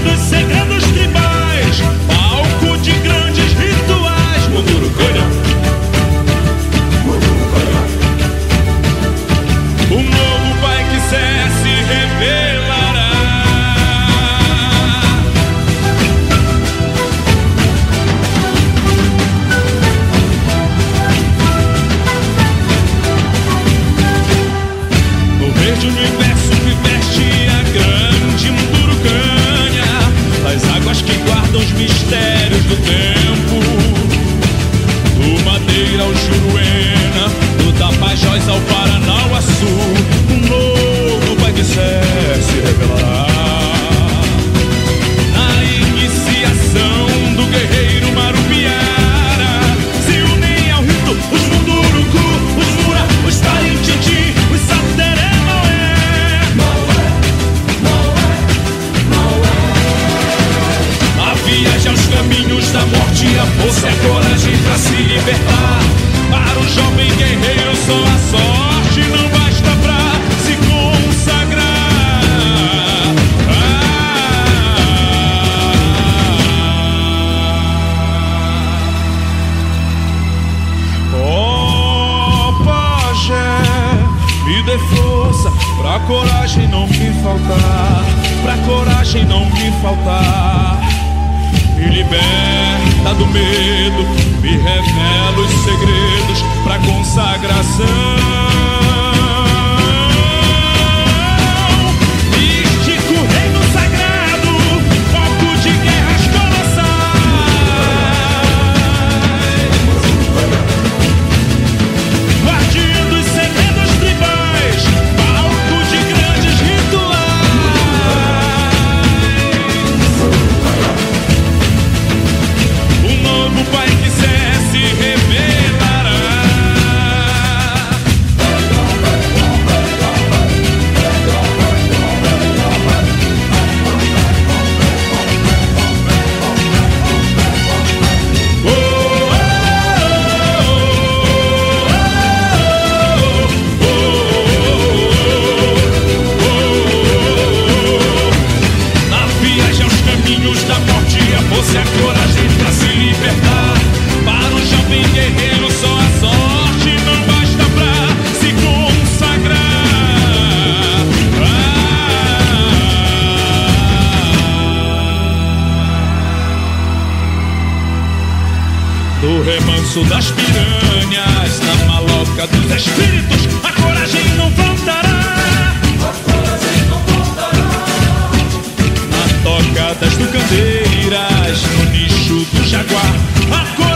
dos segredos tribais, palco de grandes rituais. Mundurucunha. O novo Pai Quiser se revelará. No verde universo que veste a grande Mundurucunha, as águas que guardam os mistérios do tempo, do Madeira ao Juruena, do Tapajós ao Paranauaçu, um novo Pai Quiser se revelará. Na iniciação do guerreiro Marupiara, se unem ao rito os Munduruku, os Mura, os Parintiti, os Sateré, Maué. A viagem aos caminhos da morte, a força e a coragem pra se libertar. Para o jovem guerreiro só a sorte não basta pra se consagrar. Oh, pajé, me dê força pra coragem não me faltar, pra coragem não me faltar. Me liberta do medo, me revela os segredos pra consagração. Místico reino sagrado, foco de guerras colossais, guardião dos segredos tribais, palco de grandes rituais. Um novo Pai Quiser se revelará. Oh, oh, oh, oh, oh, oh. Na viagem aos caminhos da morte, a força e a coragem pra se libertar. Para o jovem guerreiro só a sorte não basta pra se consagrar. Do remanso das piranhas, na maloca dos espíritos, a coragem não faltará. Na toca das tucandeiras, no nicho do jaguar, a coragem